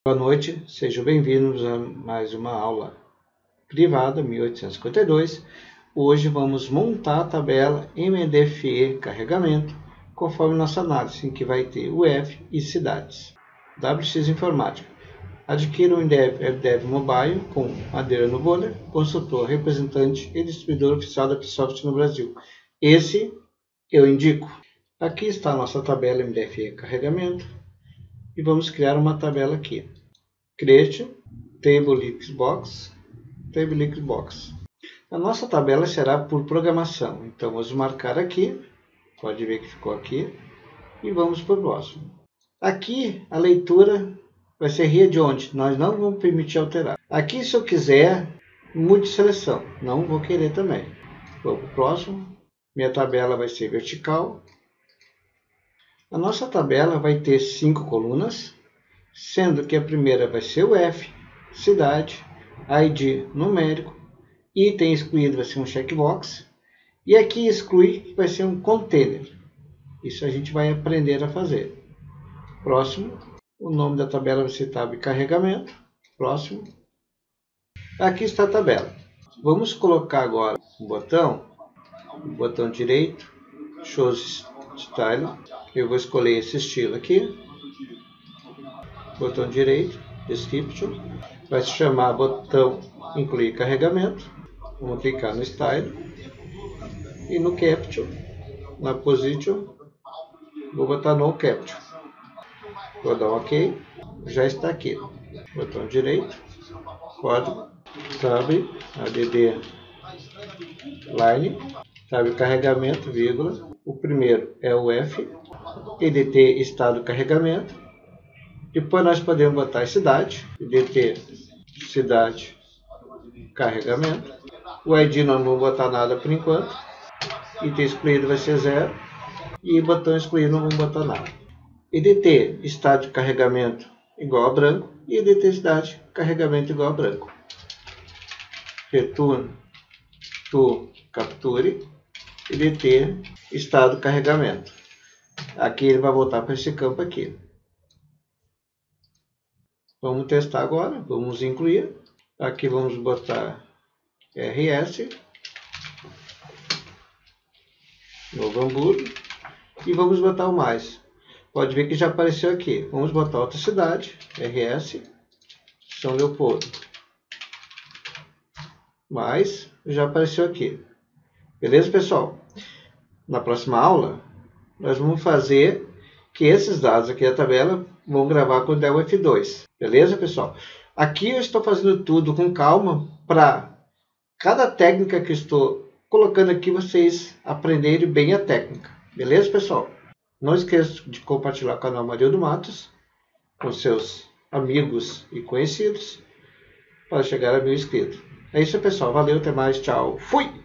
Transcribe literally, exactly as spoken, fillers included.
Boa noite, sejam bem-vindos a mais uma aula privada mil oitocentos e cinquenta e dois. Hoje vamos montar a tabela M D F E carregamento, conforme nossa análise, em que vai ter U F e cidades. W X Informática. Adquira o Dev Mobile com Adriano Boller, consultor, representante e distribuidor oficial da Microsoft no Brasil. Esse eu indico. Aqui está a nossa tabela M D F E carregamento. E vamos criar uma tabela aqui. Create Table Xbox, Table Xbox. A nossa tabela será por programação. Então vamos marcar aqui. Pode ver que ficou aqui. E vamos para o próximo. Aqui a leitura vai ser read onde. Nós não vamos permitir alterar. Aqui, se eu quiser, mude seleção. Não vou querer também. Vamos para o próximo. Minha tabela vai ser vertical. A nossa tabela vai ter cinco colunas, sendo que a primeira vai ser o F, cidade, I D numérico, item excluído vai ser um checkbox, e aqui exclui vai ser um container. Isso a gente vai aprender a fazer. Próximo, o nome da tabela vai ser tab carregamento. Próximo. Aqui está a tabela. Vamos colocar agora um botão, o botão direito, Show Style. Eu vou escolher esse estilo aqui. Botão direito, Description. Vai se chamar botão Incluir carregamento. Vamos clicar no Style. E no Capture, na Position, vou botar no Capture. Vou dar um OK. Já está aqui. Botão direito, código, tab, add line, tab carregamento, vírgula. O primeiro é o F, E D T estado carregamento. Depois nós podemos botar cidade, E D T cidade carregamento. O I D não vamos botar nada por enquanto. Item excluído vai ser zero. E botão excluído não vamos botar nada. E D T estado de carregamento igual a branco. E E D T cidade carregamento igual a branco. Return to capture. E D T estado carregamento. Aqui ele vai voltar para esse campo aqui. Vamos testar agora. Vamos incluir. Aqui vamos botar R S. Novo Hamburgo. E vamos botar o mais. Pode ver que já apareceu aqui. Vamos botar outra cidade. R S. São Leopoldo. Mais. Já apareceu aqui. Beleza, pessoal? Na próxima aula, nós vamos fazer que esses dados aqui da tabela vão gravar com o Del F dois. Beleza, pessoal? Aqui eu estou fazendo tudo com calma para cada técnica que eu estou colocando aqui, vocês aprenderem bem a técnica. Beleza, pessoal? Não esqueça de compartilhar o canal Marildo Matos com seus amigos e conhecidos para chegar a mil inscritos. É isso, pessoal. Valeu, até mais. Tchau. Fui!